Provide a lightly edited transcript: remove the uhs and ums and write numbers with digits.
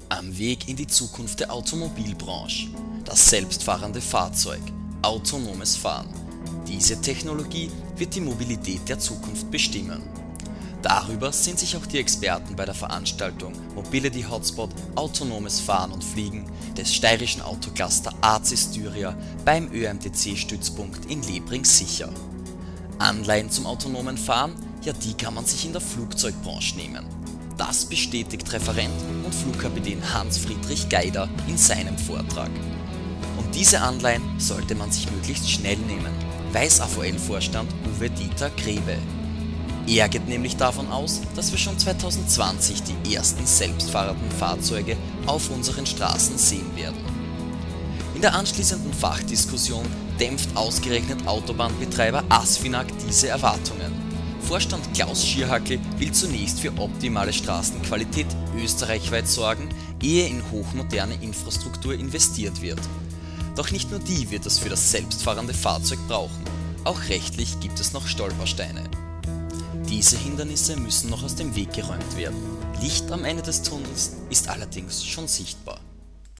Am Weg in die Zukunft der Automobilbranche. Das selbstfahrende Fahrzeug. Autonomes Fahren. Diese Technologie wird die Mobilität der Zukunft bestimmen. Darüber sind sich auch die Experten bei der Veranstaltung Mobility Hotspot Autonomes Fahren und Fliegen des steirischen Autocluster ACIS Styria beim ÖMTC-Stützpunkt in Lebring sicher. Anleihen zum autonomen Fahren? Ja, die kann man sich in der Flugzeugbranche nehmen. Das bestätigt Referent und Flugkapitän Hans-Friedrich Geider in seinem Vortrag. Und diese Anleihen sollte man sich möglichst schnell nehmen, weiß AVL-Vorstand Uwe Dieter Grebe. Er geht nämlich davon aus, dass wir schon 2020 die ersten selbstfahrenden Fahrzeuge auf unseren Straßen sehen werden. In der anschließenden Fachdiskussion dämpft ausgerechnet Autobahnbetreiber Asfinag diese Erwartungen. Vorstand Klaus Schierhackl will zunächst für optimale Straßenqualität österreichweit sorgen, ehe in hochmoderne Infrastruktur investiert wird. Doch nicht nur die wird es für das selbstfahrende Fahrzeug brauchen, auch rechtlich gibt es noch Stolpersteine. Diese Hindernisse müssen noch aus dem Weg geräumt werden. Licht am Ende des Tunnels ist allerdings schon sichtbar.